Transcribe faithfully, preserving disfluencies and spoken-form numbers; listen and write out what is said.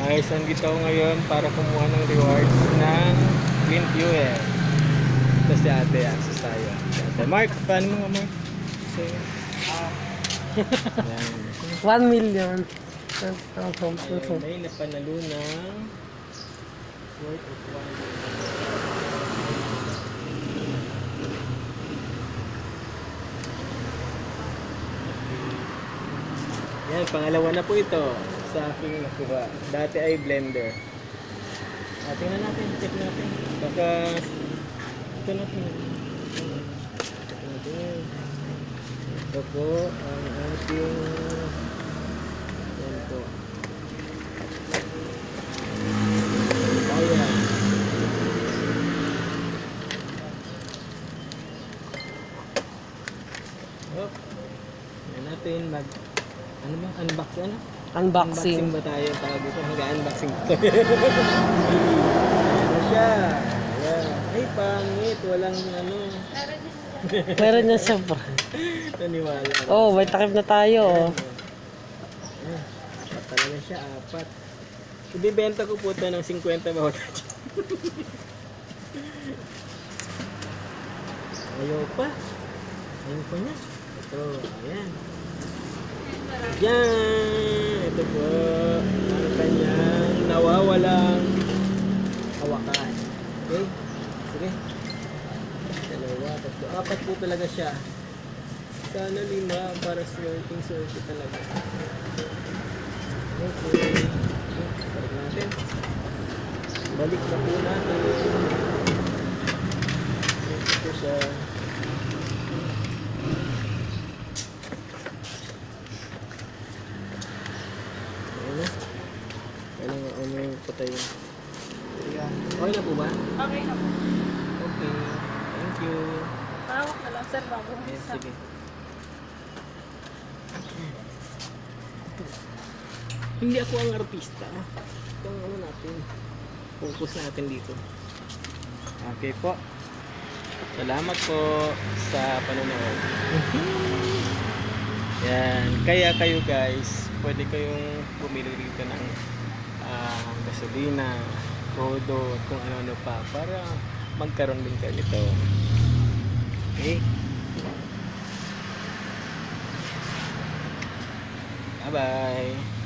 Guys, andito ako ngayon para kumuha ng rewards ng clean fuel. Ito si ate, access tayo. Si ate. Mark, paano mo nga Mark? So, yan. one million. Ayun, may napanalo ng worth of one yan, pangalawa na po ito sa aking nakuha. Dati ay blender. Ah, tingnan natin, check natin. Baka ito natin. Check natin. Ito po ang ating yan po. Ayan. Oh. Yan natin mag ano ba? Unbox ano? Unboxing. Unboxing ba tayo? Tawag ito. Mag-unboxing tayo. Ano siya? Ayan. Ay, pangit. Walang ano. Meron na siya pa. Naniwala. Oh, may takip na tayo. Ayan. Ayan. Apat talaga siya. Apat. Ibibenta ko po ito ng fifty bawat. Ayaw pa. Ayaw pa niya. Ito. Ayan. Yan! Ito po ang kanyang nawawalang hawakan. Okay? Sige. Dalawa, tatlo. Apat po talaga siya. Sana lima para swerting swerte talaga. Okay. Balik natin. Balik na po natin. Ito siya. Kailangan ano yung patay yun. Okay na po ba? Okay na po. Okay. Thank you. Pahawak na lang, sir, bago. Yes, sige. Hindi ako ang artista. Ito ang ano natin. Focus natin dito. Okay po. Salamat po sa panonood. Yan. Kaya kayo guys, pwede kayong bumili rito ng uh, gasolina, rodo, at kung ano-ano pa para magkaroon din kayo nito. Okay? Bye-bye!